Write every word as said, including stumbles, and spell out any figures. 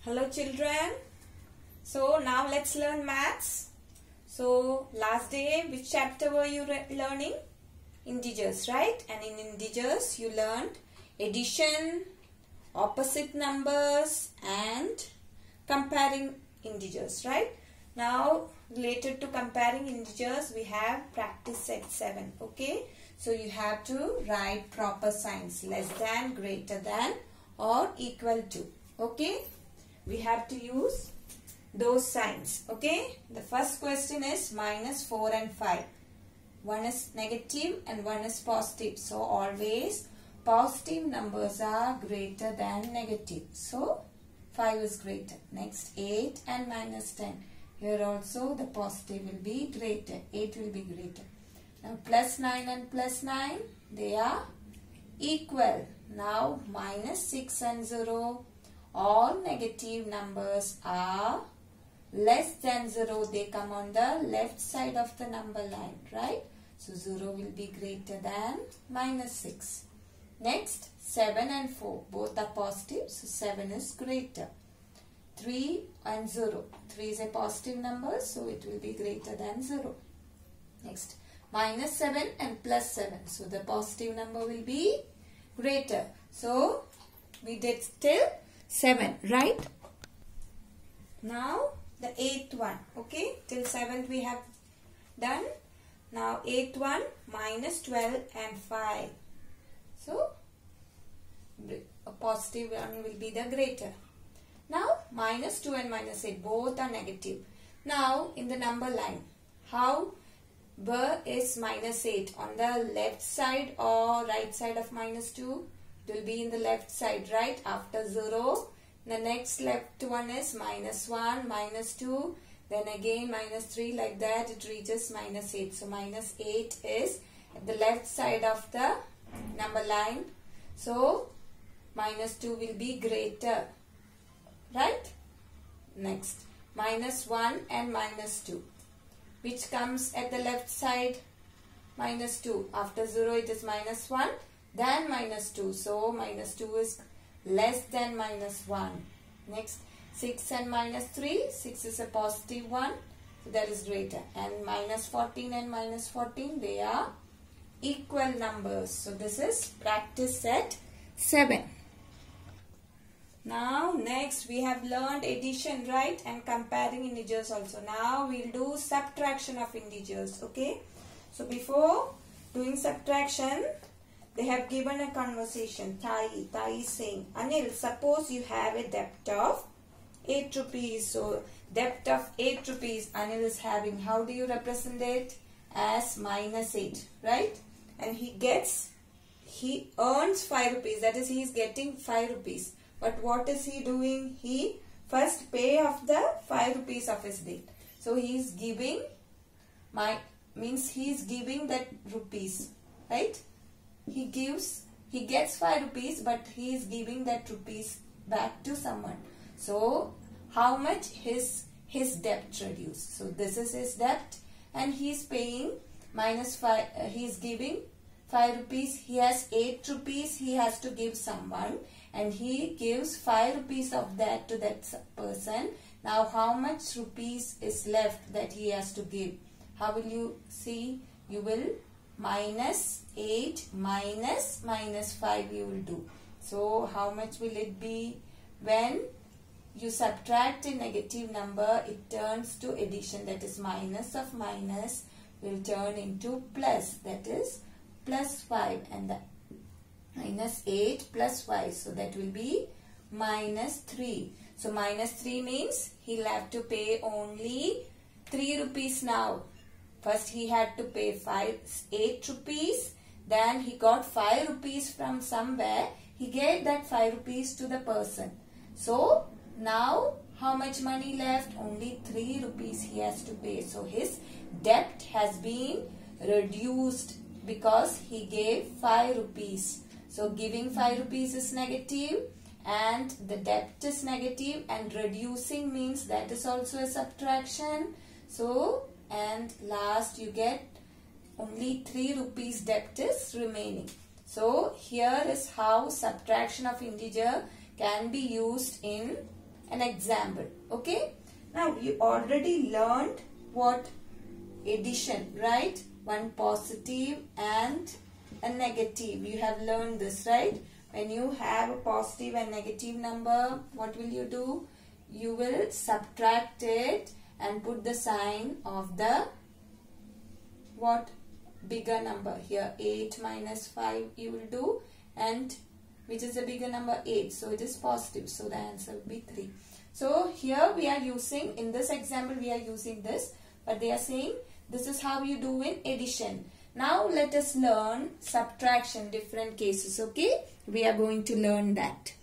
Hello children. So now let's learn maths. So last day which chapter were you learning? Integers, right? And in integers you learned addition, opposite numbers and comparing integers, right? Now related to comparing integers we have practice set seven, okay? So you have to write proper signs, less than, greater than or equal to, okay? We have to use those signs, okay? The first question is minus four and five. One is negative and one is positive. So always positive numbers are greater than negative. So five is greater. Next eight and minus ten. Here also the positive will be greater. eight will be greater. Now plus nine and plus nine, they are equal. Now minus six and zero. All negative numbers are less than zero. They come on the left side of the number line, right? So zero will be greater than minus six. Next, seven and four. Both are positive. So seven is greater. three and zero. three is a positive number. So it will be greater than zero. Next, minus seven and plus seven. So the positive number will be greater. So we did till seven, right? Now the eighth one, okay? Till seventh we have done. Now eighth one, minus twelve and five. So a positive one will be the greater. Now minus two and minus eight, both are negative. Now in the number line, how where is minus eight? On the left side or right side of minus two? It will be in the left side, right? After zero, the next left one is minus one, minus two, then again minus three, like that it reaches minus eight. So minus eight is at the left side of the number line. So minus two will be greater, right? Next, minus one and minus two. Which comes at the left side? Minus two. After zero it is minus one. Then minus two. So minus two is less than minus one. Next, six and minus three. six is a positive one. So that is greater. And minus fourteen and minus fourteen, they are equal numbers. So this is practice set seven. Now next we have learned addition, right? And comparing integers also. Now we will do subtraction of integers, okay? So before doing subtraction, they have given a conversation. Tai, Tai is saying, Anil, suppose you have a debt of eight rupees. So debt of eight rupees Anil is having. How do you represent it? As minus eight, right? And he gets, he earns five rupees. That is, he is getting five rupees. But what is he doing? He first pay off the five rupees of his debt. So he is giving, my means he is giving that rupees, right? He gives, he gets five rupees, but he is giving that rupees back to someone. So how much his his debt reduced? So this is his debt, and he is paying minus five. Uh, he is giving five rupees. He has eight rupees. He has to give someone, and he gives five rupees of that to that person. Now how much rupees is left that he has to give? How will you see? You will minus eight minus minus five you will do. So how much will it be? When you subtract a negative number, it turns to addition. That is, minus of minus will turn into plus. That is plus five, and the minus eight plus five. So that will be minus three. So minus three means he'll have to pay only three rupees now. First he had to pay five, eight rupees. Then he got five rupees from somewhere. He gave that five rupees to the person. So now how much money left? Only three rupees he has to pay. So his debt has been reduced because he gave five rupees. So giving five rupees is negative and the debt is negative, and reducing means that is also a subtraction. So and last you get only three rupees debt is remaining. So here is how subtraction of integer can be used in an example. Okay. Now you already learned what? Addition, right? One positive and a negative. You have learned this, right? When you have a positive and negative number, what will you do? You will subtract it and put the sign of the what? Bigger number. Here eight minus five you will do, and which is the bigger number? eight. So it is positive. So the answer will be three. So here we are using, in this example we are using this, but they are saying this is how you do in addition. Now let us learn subtraction, different cases. Okay, we are going to learn that.